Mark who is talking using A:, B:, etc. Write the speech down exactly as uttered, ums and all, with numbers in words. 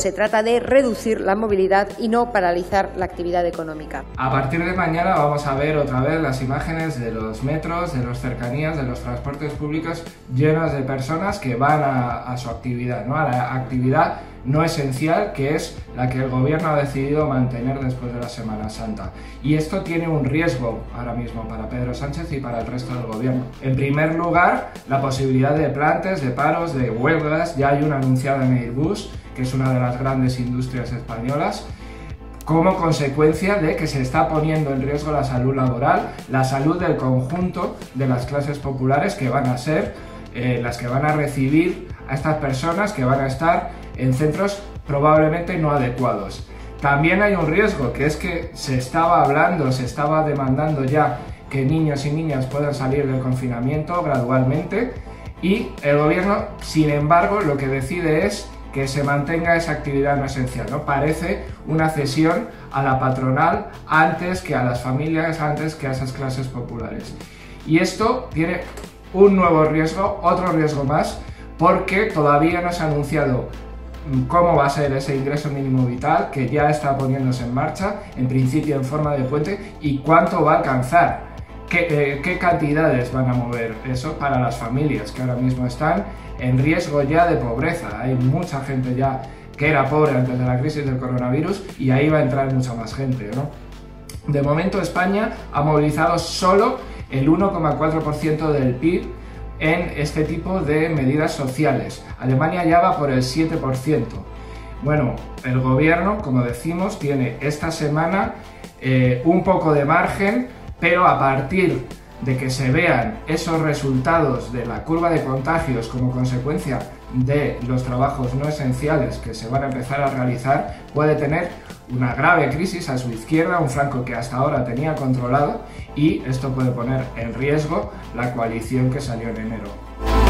A: se trata de reducir la movilidad y no paralizar la actividad económica.
B: A partir de mañana vamos a ver otra vez las imágenes de los metros, de los cercanías, de los transportes públicos llenos de personas que van a, a su actividad, ¿no? A la actividad no esencial, que es la que el gobierno ha decidido mantener después de la Semana Santa. Y esto tiene un riesgo ahora mismo para Pedro Sánchez y para el resto del gobierno. En primer lugar, la posibilidad de plantes, de paros, de huelgas. Ya hay una anunciada en Airbus, que es una de las grandes industrias españolas, como consecuencia de que se está poniendo en riesgo la salud laboral, la salud del conjunto de las clases populares, que van a ser eh, las que van a recibir a estas personas, que van a estar en centros probablemente no adecuados. También hay un riesgo, que es que se estaba hablando, se estaba demandando ya que niños y niñas puedan salir del confinamiento gradualmente, y el gobierno, sin embargo, lo que decide es que se mantenga esa actividad no esencial, ¿no? Parece una cesión a la patronal antes que a las familias, antes que a esas clases populares. Y esto tiene un nuevo riesgo, otro riesgo más, porque todavía no se ha anunciado cómo va a ser ese ingreso mínimo vital, que ya está poniéndose en marcha, en principio en forma de puente, y cuánto va a alcanzar, qué, eh, qué cantidades van a mover eso para las familias que ahora mismo están en riesgo ya de pobreza. Hay mucha gente ya que era pobre antes de la crisis del coronavirus, y ahí va a entrar mucha más gente, ¿no? De momento España ha movilizado solo el uno coma cuatro por ciento del P I B en este tipo de medidas sociales. Alemania ya va por el siete por ciento. Bueno, el gobierno, como decimos, tiene esta semana eh, un poco de margen, pero a partir de que se vean esos resultados de la curva de contagios como consecuencia de los trabajos no esenciales que se van a empezar a realizar, puede tener una grave crisis a su izquierda, un flanco que hasta ahora tenía controlado, y esto puede poner en riesgo la coalición que salió en enero.